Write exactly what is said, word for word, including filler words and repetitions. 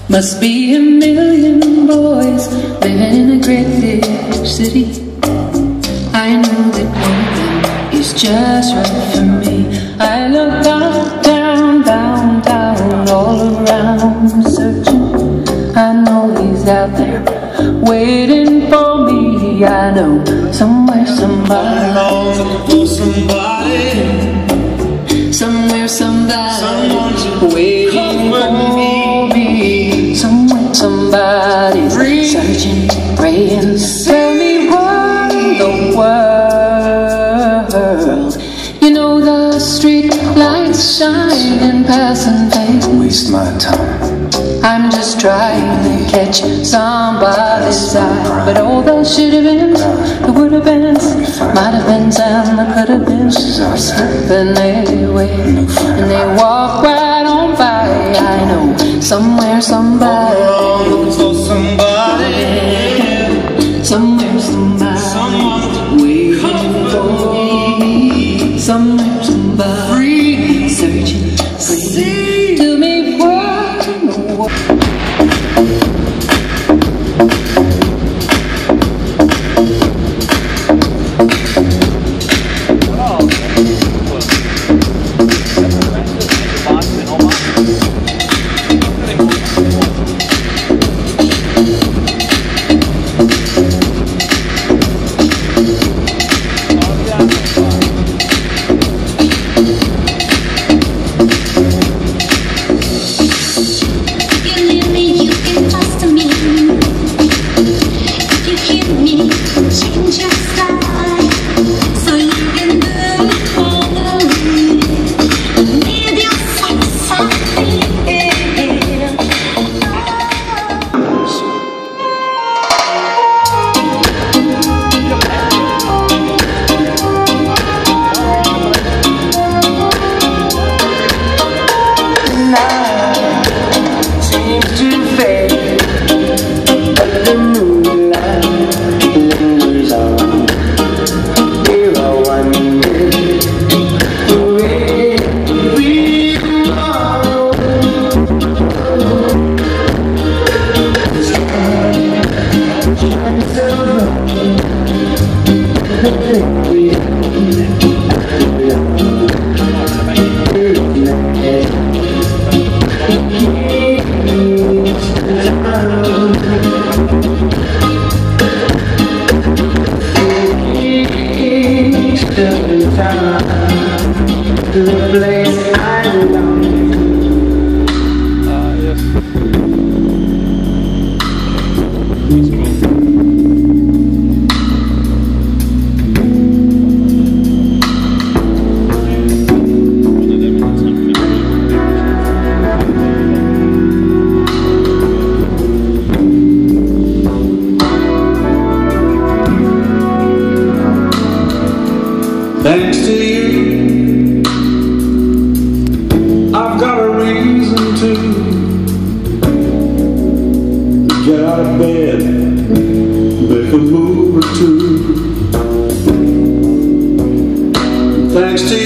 Must be a million boys living in a great big city. I know that one of them is just right for me. I look down, down, down, down, all around searching. I know he's out there waiting for me. I know somewhere somebody, somebody, somewhere somebody waiting for me. Somewhere somebody's searching, praying. Tell me what in the world. You know the street lights shine and pass and fade. Waste my time. I'm just trying to catch somebody's eye. But all the should have been, the would have been, might have been, and the could have been, slipping away. And they walk right on by. I know somewhere somebody, somewhere somebody waiting for me. Somewhere somebody searching, praying. Tell me what in the world. To the place I belong. Ah, yes. Thanks to you, I've got a reason to get out of bed, make a move or two. Thanks to